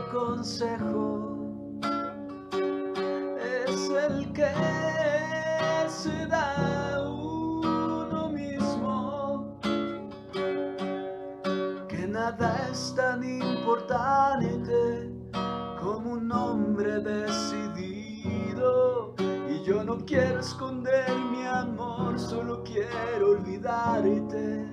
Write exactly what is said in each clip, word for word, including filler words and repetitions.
consejo es el que se da a uno mismo, que nada es tan importante como un hombre decidido. Y yo no quiero esconder mi amor, solo quiero olvidarte.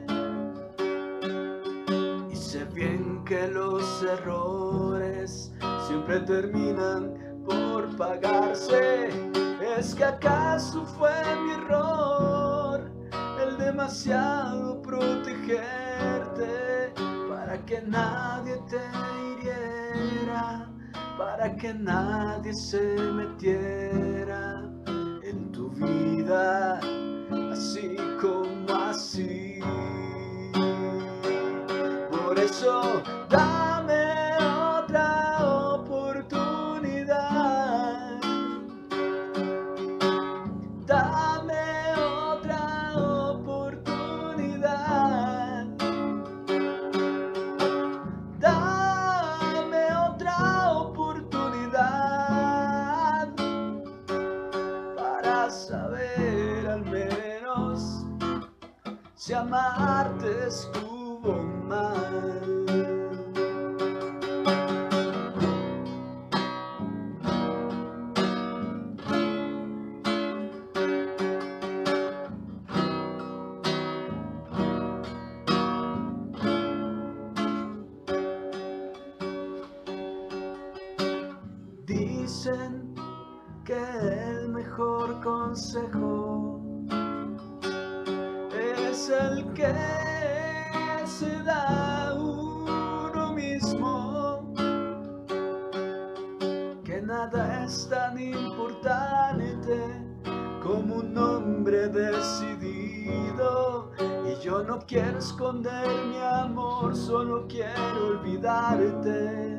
Y sé bien que los errores siempre terminan por pagarse. ¿Es que acaso fue mi error el demasiado protegerte, para que nadie te hiriera, para que nadie se metiera en tu vida así como así? Por eso dame otra oportunidad, dame otra oportunidad, dame otra oportunidad para saber al menos si amarte estuvo mal. Dicen que el mejor consejo es el que se da a uno mismo, que nada es tan importante como un hombre decidido. Y yo no quiero esconder mi amor, solo quiero olvidarte.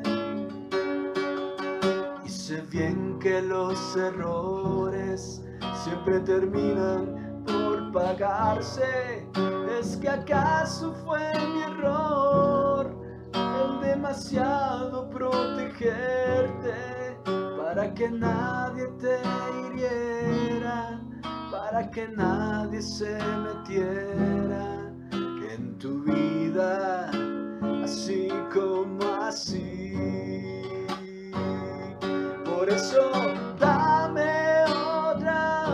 Y sé bien que los errores siempre terminan por pagarse. ¿Es que acaso fue mi error el demasiado protegerte, para que nadie te hiriera, para que nadie se metiera en tu vida así como así? Por eso dame otra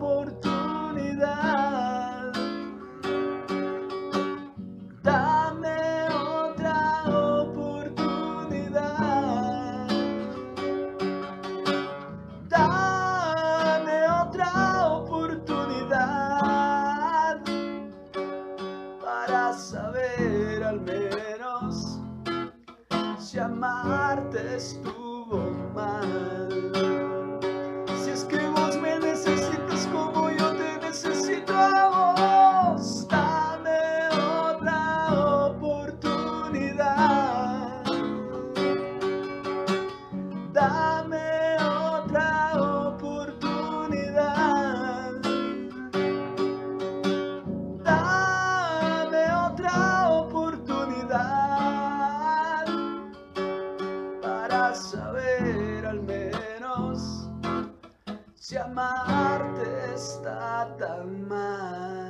oportunidad, dame otra oportunidad, dame otra oportunidad para saber al menos si amarte estuvo mal. Si es que vos me necesitas como yo te necesito a vos, dame otra oportunidad, dame otra oportunidad, dame otra oportunidad para saber al menos si amarte está tan mal.